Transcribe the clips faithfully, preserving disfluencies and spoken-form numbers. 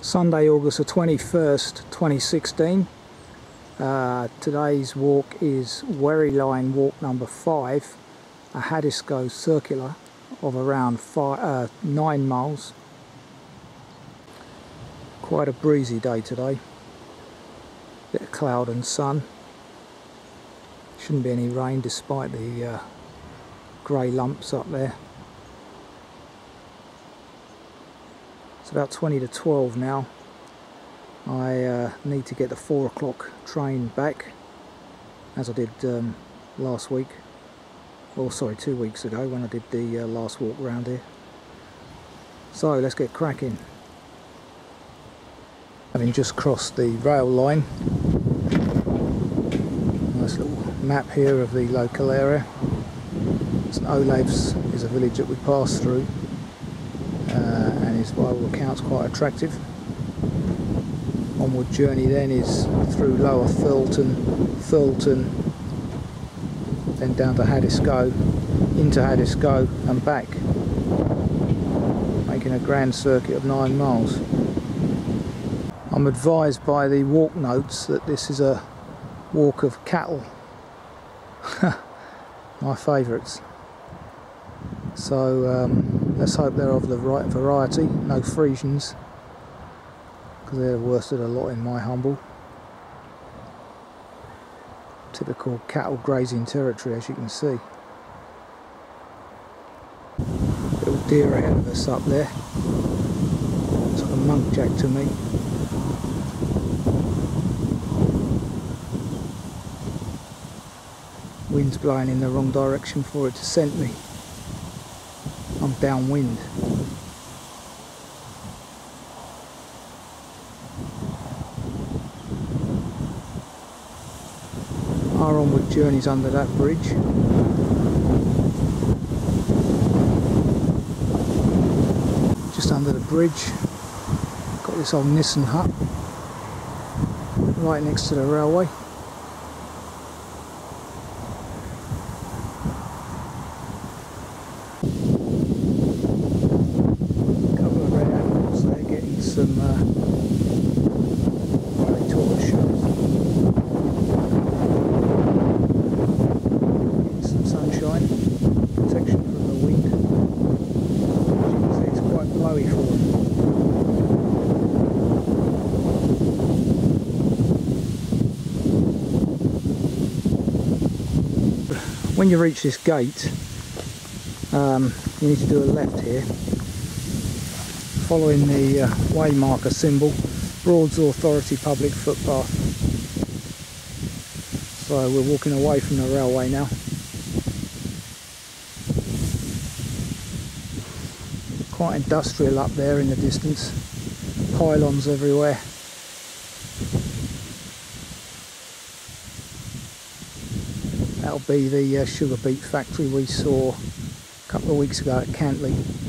Sunday, August the twenty-first, twenty sixteen. Uh, today's walk is Wherry line walk number five, a Haddiscoe circular of around five, uh, nine miles. Quite a breezy day today. Bit of cloud and sun. Shouldn't be any rain despite the uh, grey lumps up there. It's about twenty to twelve now. I uh, need to get the four o'clock train back, as I did um, last week. Well, sorry, two weeks ago when I did the uh, last walk round here. So let's get cracking. Having just crossed the rail line. Nice little map here of the local area. Saint Olave's is a village that we passed through. Uh, and is by all accounts quite attractive. Onward journey then is through Lower Thurlton, Thurlton, then down to Haddiscoe, into Haddiscoe and back, making a grand circuit of nine miles. I'm advised by the walk notes that this is a walk of cattle, my favourites. So um, let's hope they're of the right variety, no Friesians, because they're worsted a lot in my humble. Typical cattle grazing territory, as you can see. Little deer ahead of us up there. It's like a munkjack to me. Wind's blowing in the wrong direction for it to scent me. I'm downwind. Our onward journey's under that bridge. Just under the bridge, got this old Nissan hut right next to the railway. Some uh, Wherry tortoise shells. Getting some sunshine, protection from the wind. As you can see, it's quite blowy for them. When you reach this gate, um, you need to do a left here. Following the uh, way marker symbol, Broads Authority public footpath. So we're walking away from the railway now. Quite industrial up there in the distance, pylons everywhere. That'll be the uh, sugar beet factory we saw a couple of weeks ago at Cantley.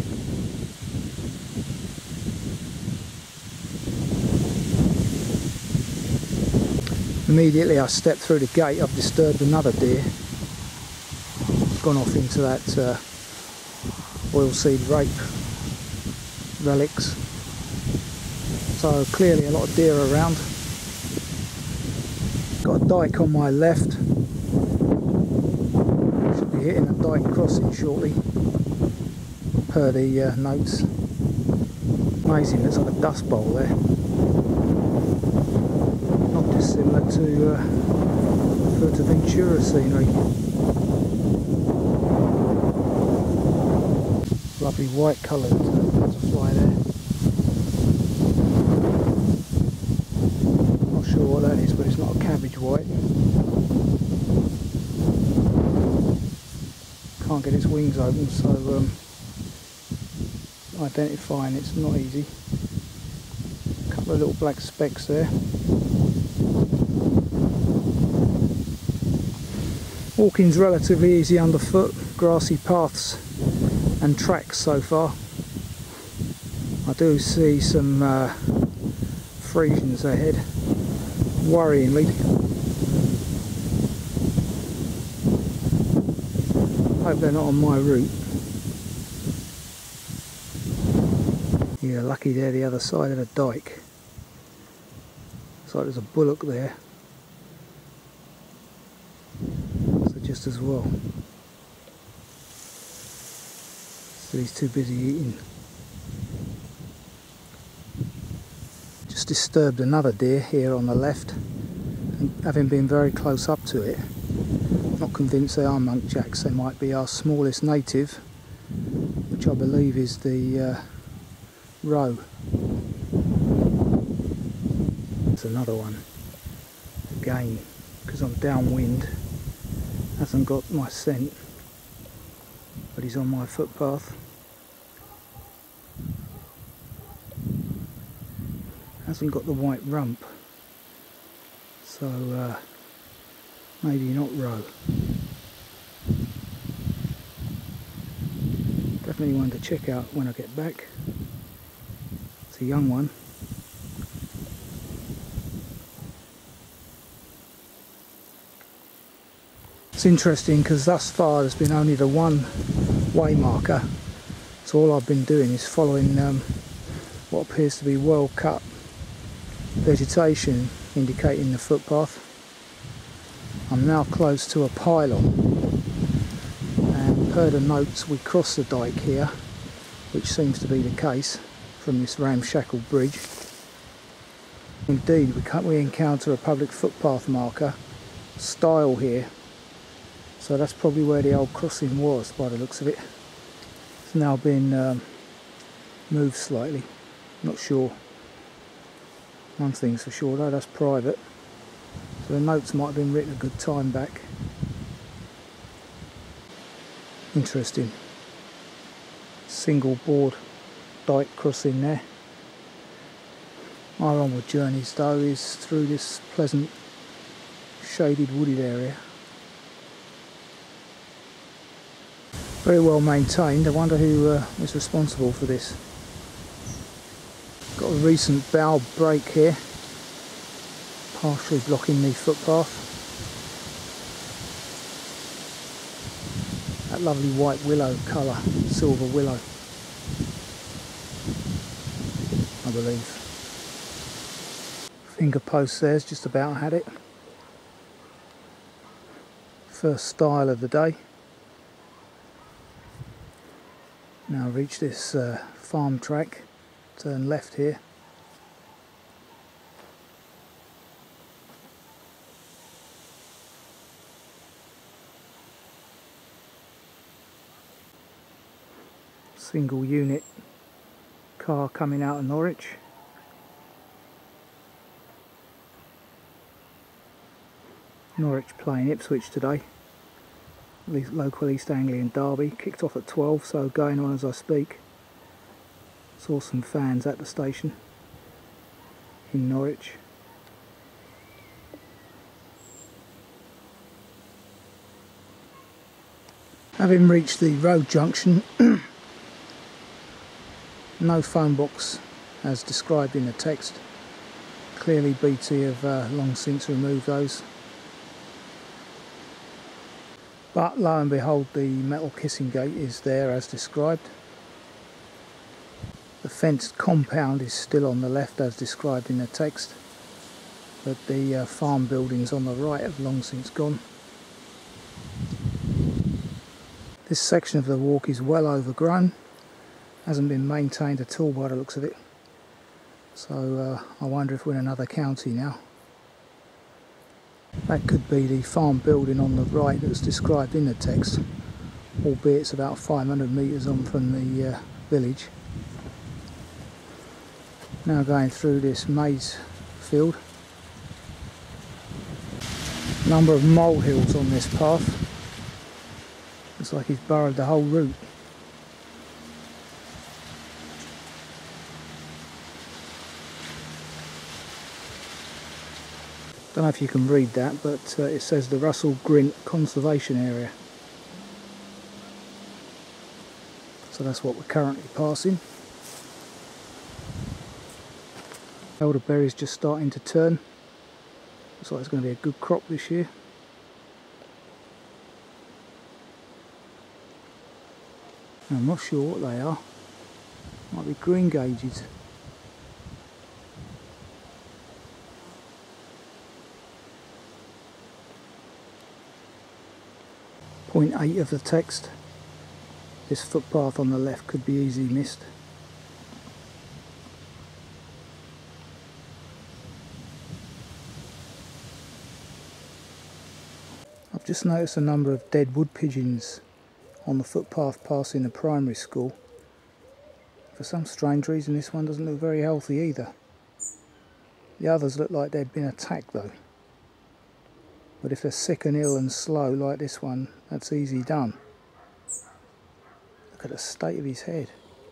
Immediately I stepped through the gate, I've disturbed another deer. It's gone off into that uh, oilseed rape relics. So clearly a lot of deer around. Got a dyke on my left. Should be hitting a dyke crossing shortly, per the uh, notes. Amazing, there's like a dust bowl there. Similar to uh, Fuerteventura scenery. Lovely white coloured uh, butterfly there. Not sure what that is, but it's not a cabbage white. Can't get its wings open, so um, identifying it's not easy. A couple of little black specks there. Walking's relatively easy underfoot, grassy paths and tracks so far. I do see some uh, Friesians ahead, worryingly. Hope they're not on my route. Yeah, lucky they're the other side of the dyke. Looks like there's a bullock there. So just as well. So he's too busy eating. Just disturbed another deer here on the left, and having been very close up to it, not convinced they are muntjacs. They might be our smallest native, which I believe is the uh, roe. There's another one. Again, because I'm downwind, hasn't got my scent, but he's on my footpath. Hasn't got the white rump, so uh, maybe not roe. Definitely one to check out when I get back. It's a young one. It's interesting because thus far there's been only the one way marker, so all I've been doing is following um, what appears to be well cut vegetation indicating the footpath. I'm now close to a pylon, and per the notes we cross the dyke here, which seems to be the case from this ramshackle bridge. Indeed, we, can't, we encounter a public footpath marker stile here, so that's probably where the old crossing was by the looks of it. It's now been um, moved slightly, not sure. One thing's for sure though, that's private, so the notes might have been written a good time back. Interesting. Single board dyke crossing there. Our onward journeys though is through this pleasant shaded wooded area. Very well maintained. I wonder who uh, is responsible for this. Got a recent bough break here, partially blocking the footpath. That lovely white willow colour, silver willow, I believe. Finger post there's just about had it. First stile of the day. Now reach this uh, farm track. Turn left here. Single unit car coming out of Norwich. Norwich playing Ipswich today. Local East Anglian derby. Kicked off at twelve, so going on as I speak. Saw some fans at the station in Norwich. Having reached the road junction, no phone box as described in the text. Clearly B T have uh, long since removed those. But lo and behold, the metal kissing gate is there as described. The fenced compound is still on the left as described in the text, but the uh, farm buildings on the right have long since gone. This section of the walk is well overgrown, hasn't been maintained at all by the looks of it, so uh, I wonder if we're in another county now. That could be the farm building on the right that's described in the text, albeit it's about five hundred metres on from the uh, village. Now going through this maize field. Number of molehills on this path. Looks like he's burrowed the whole route. Don't know if you can read that, but uh, it says the Russell Grint Conservation Area. So that's what we're currently passing. Elderberry's just starting to turn. Looks like it's going to be a good crop this year. I'm not sure what they are. Might be green gages. Point eight of the text. This footpath on the left could be easily missed. I've just noticed a number of dead wood pigeons on the footpath passing the primary school. For some strange reason this one doesn't look very healthy either. The others look like they'd been attacked though. But if they're sick and ill and slow like this one, that's easy done. Look at the state of his head.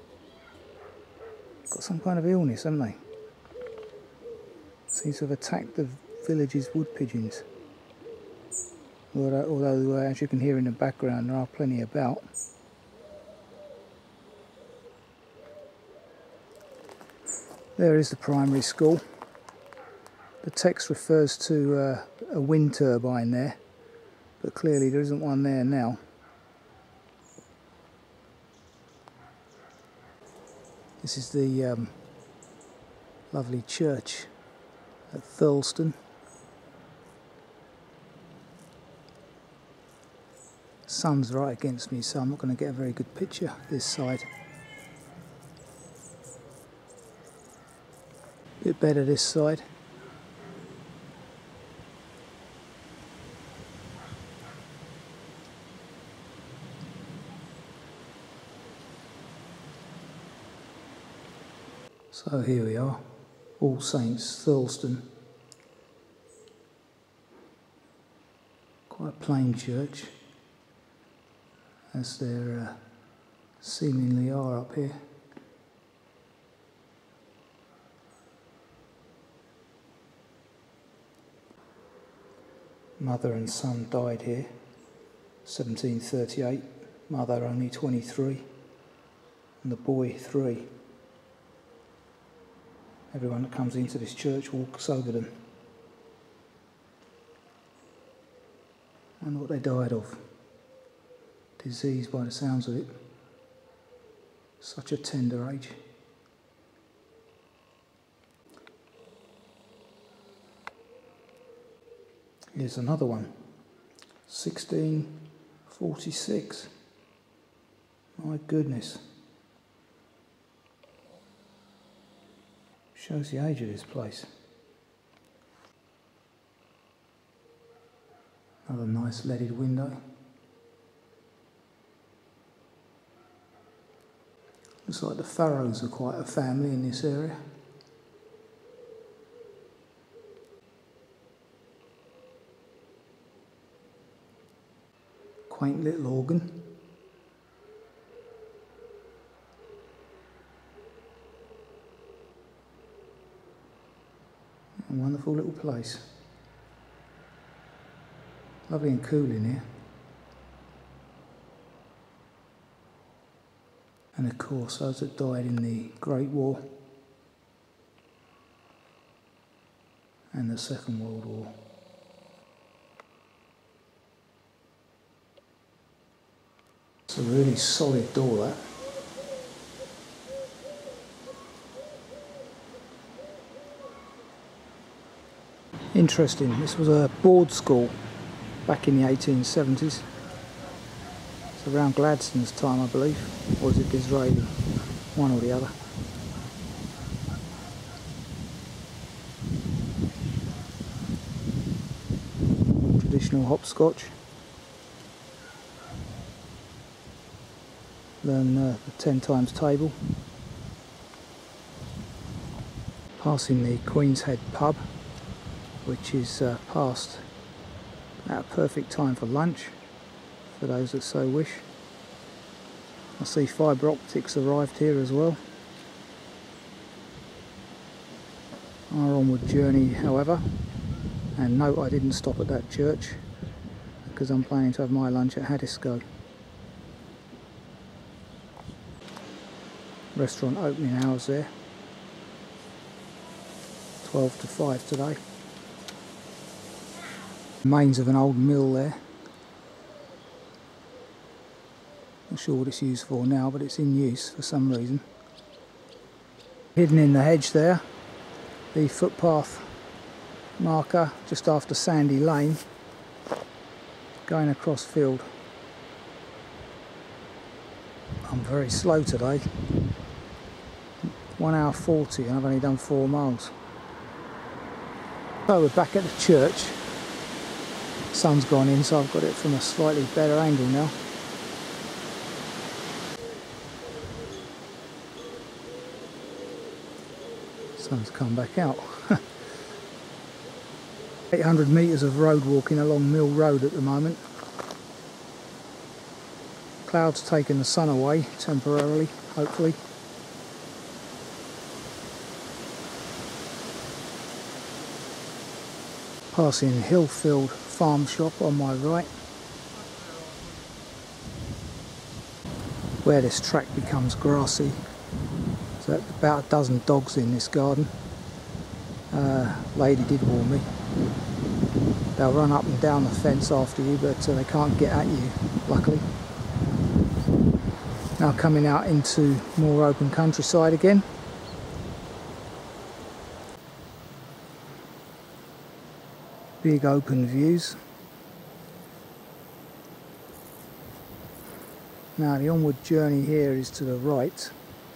Got some kind of illness, haven't they? Seems to have attacked the village's wood pigeons. Although, although as you can hear in the background, there are plenty about. There is the primary school. The text refers to uh, a wind turbine there, but clearly there isn't one there now. This is the um, lovely church at Thurleston. The sun's right against me, so I'm not going to get a very good picture this side. Bit better this side. So here we are, All Saints, Thurleston. Quite a plain church, as there uh, seemingly are up here. Mother and son died here, seventeen thirty-eight, mother only twenty-three, and the boy three. Everyone that comes into this church walks over them. And what they died of. Disease by the sounds of it. Such a tender age. Here's another one. sixteen forty-six. My goodness. Shows the age of this place. Another nice leaded window. Looks like the Farrows are quite a family in this area. Quaint little organ. A wonderful little place. Lovely and cool in here. And of course those that died in the Great War and the Second World War. It's a really solid door, that. Interesting, this was a board school back in the eighteen seventies. It's around Gladstone's time, I believe. Or was it Disraeli? One or the other. Traditional hopscotch. Learn uh, the ten times table. Passing the Queen's Head pub, which is uh, past at a perfect time for lunch, for those that so wish. I see fibre optics arrived here as well. Our onward journey, however, and note I didn't stop at that church because I'm planning to have my lunch at Haddiscoe. Restaurant opening hours there, twelve to five today. Remains of an old mill there. Not sure what it's used for now, but it's in use for some reason. Hidden in the hedge there, the footpath marker just after Sandy Lane, going across field. I'm very slow today, one hour forty, and I've only done four miles. So we're back at the church. Sun's gone in, so I've got it from a slightly better angle now. Sun's come back out. eight hundred metres of road walking along Mill Road at the moment. Clouds taking the sun away temporarily, hopefully. Passing Hillfield Farm Shop on my right, where this track becomes grassy. So about a dozen dogs in this garden. Uh, lady did warn me. They'll run up and down the fence after you, but uh, they can't get at you, luckily. Now coming out into more open countryside again. Big open views. Now the onward journey here is to the right,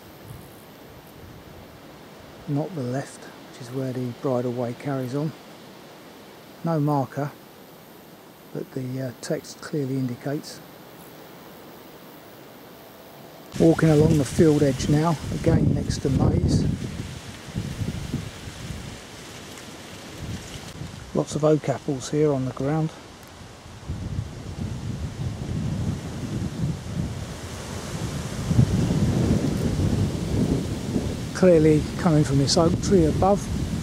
not the left, which is where the bridleway carries on. No marker, but the uh, text clearly indicates. Walking along the field edge now, again next to maize. Lots of oak apples here on the ground. Clearly coming from this oak tree above.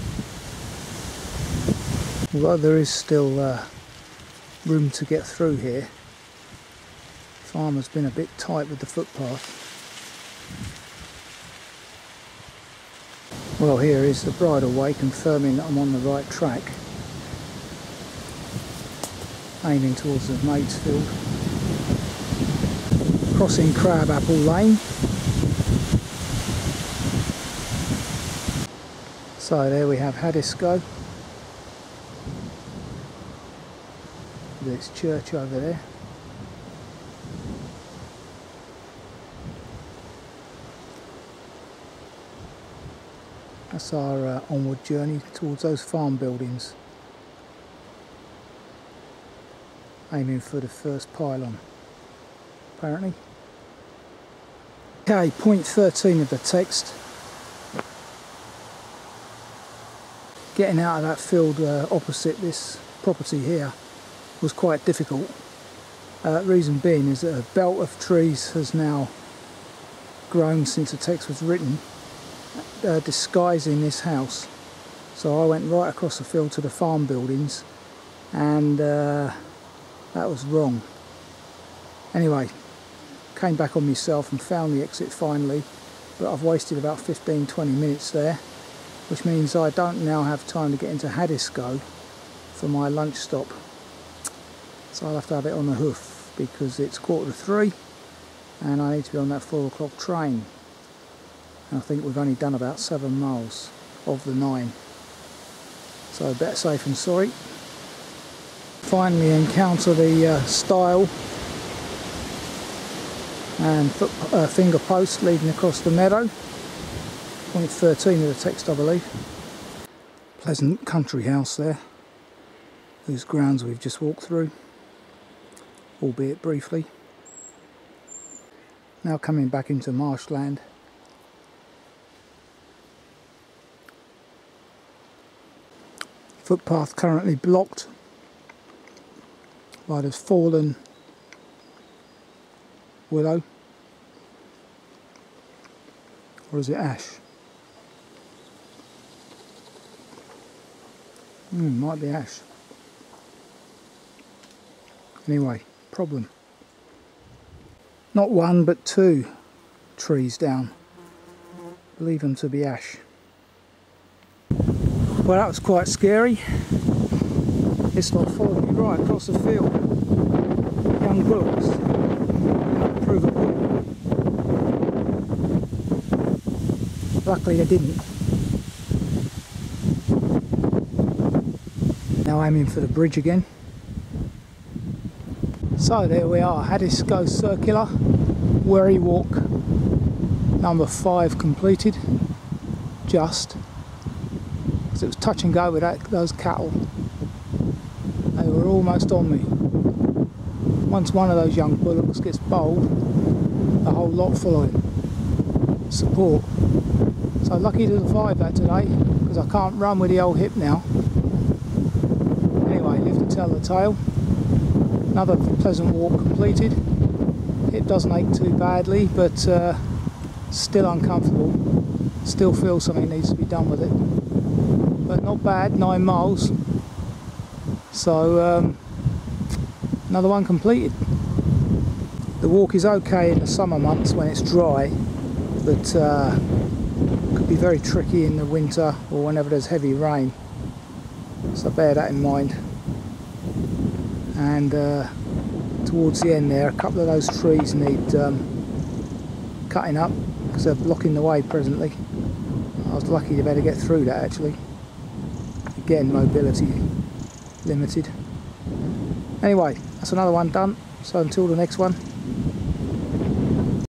Although there is still uh, room to get through here. The farmer's been a bit tight with the footpath. Well, here is the bridleway, confirming that I'm on the right track. Aiming towards the maize field. Crossing Crabapple Lane. So there we have Haddiscoe. With its church over there. That's our uh, onward journey towards those farm buildings. Aiming for the first pylon, apparently. Okay, point thirteen of the text. Getting out of that field uh, opposite this property here was quite difficult. Uh, reason being is that a belt of trees has now grown since the text was written, uh, disguising this house. So I went right across the field to the farm buildings, and uh, that was wrong. Anyway, came back on myself and found the exit finally, but I've wasted about fifteen to twenty minutes there, which means I don't now have time to get into Haddiscoe for my lunch stop. So I'll have to have it on the hoof because it's quarter to three and I need to be on that four o'clock train. And I think we've only done about seven miles of the nine. So better safe than sorry. Finally encounter the uh, stile and foot, uh, finger post leading across the meadow. Point thirteen of the text, I believe. Pleasant country house there, whose grounds we've just walked through, albeit briefly. Now coming back into marshland. Footpath currently blocked by this fallen willow, or is it ash? Hmm, might be ash. Anyway, problem. Not one but two trees down. Believe them to be ash. Well, that was quite scary. It's not following me right across the field. Young bullocks. Prove a bull. luckily they didn't. Now aiming for the bridge again. So there we are, Haddiscoe Circular, Wherry Walk number five completed. Just because it was touch and go with that, those cattle. They were almost on me. Once one of those young bullocks gets bowled, the whole lot follow him. Support. So lucky to survive that today, because I can't run with the old hip now. Anyway, live to tell the tale. Another pleasant walk completed. Hip doesn't ache too badly, but uh, still uncomfortable. Still feel something needs to be done with it. But not bad, nine miles. So um, another one completed. The walk is okay in the summer months when it's dry, but uh, could be very tricky in the winter or whenever there's heavy rain. So bear that in mind. And uh, towards the end there, a couple of those trees need um, cutting up because they're blocking the way presently. I was lucky to better get through that actually. Again, mobility limited. Anyway, that's another one done. So until the next one,